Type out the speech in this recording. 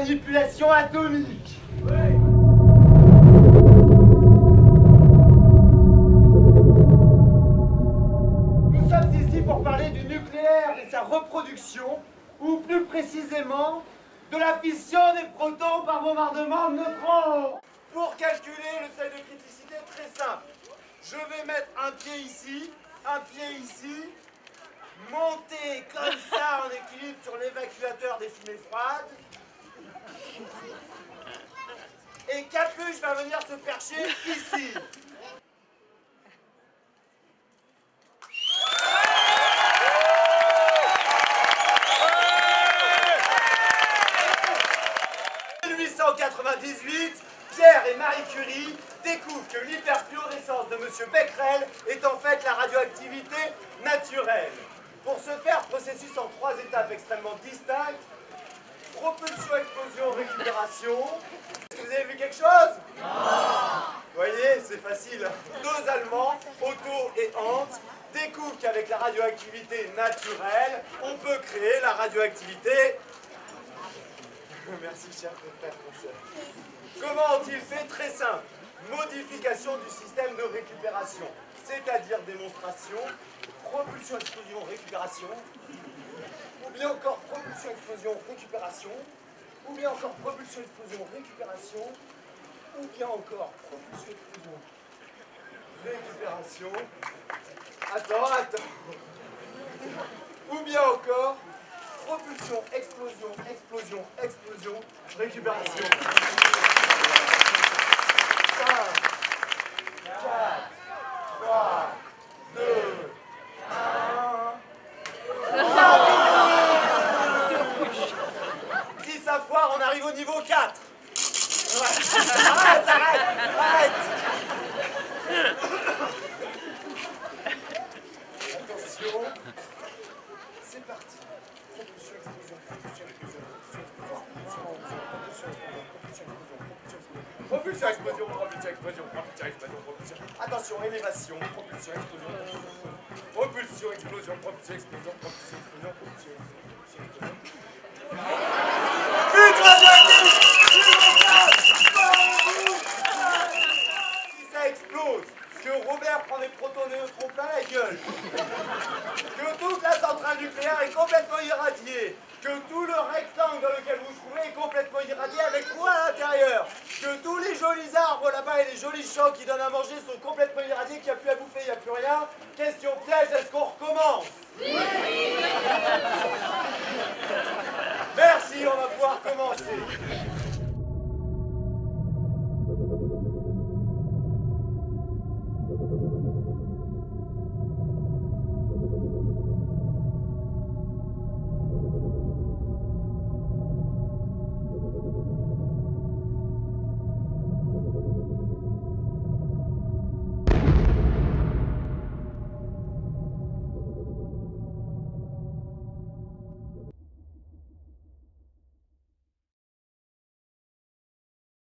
manipulation atomique. Oui. Nous sommes ici pour parler du nucléaire et sa reproduction, ou plus précisément, de la fission des protons par bombardement de neutrons. Pour calculer le seuil de criticité, très simple. Je vais mettre un pied ici, monter comme ça en équilibre sur l'évacuateur des fumées froides. Et Capuche va venir se percher ici. En 1898, Pierre et Marie Curie découvrent que l'hyperfluorescence de M. Becquerel est en fait la radioactivité naturelle. Pour ce faire, processus en 3 étapes extrêmement distinctes: propulsion, explosion, récupération. Est-ce que vous avez vu quelque chose? Non. Vous voyez, c'est facile. 2 Allemands, Otto et Hans, découvrent qu'avec la radioactivité naturelle, on peut créer la radioactivité. Merci, cher frère. Comment ont-ils fait? Très simple. Modification du système de récupération, c'est-à-dire démonstration, propulsion, explosion, récupération, ou bien encore propulsion, explosion, récupération, ou bien encore propulsion, explosion, récupération, ou bien encore propulsion, explosion, récupération. Attends. Ou bien encore propulsion, explosion, explosion, explosion, récupération. 5, 4, 3, 2, 1. Si ça foire, on arrive au niveau 4. Arrête. Attention. C'est parti. Propulsion, explosion, propulsion, explosion, propulsion, explosion, propulsion, explosion, propulsion, explosion. Attention, élévation, propulsion, explosion, propulsion, explosion, propulsion, explosion, propulsion, explosion, propulsion, explosion. Vite, si ça explose, que Robert prend des protons et neutrons plein la gueule, que toute la centrale nucléaire est complètement irradiée, que tout le rectangle dans lequel vous vous trouvez est complètement irradié avec vous à l'intérieur, que tous les jolis arbres là-bas et les jolis champs qui donnent à manger sont complètement irradiés, qu'il n'y a plus à bouffer, il n'y a plus rien. Question piège, est-ce qu'on recommence?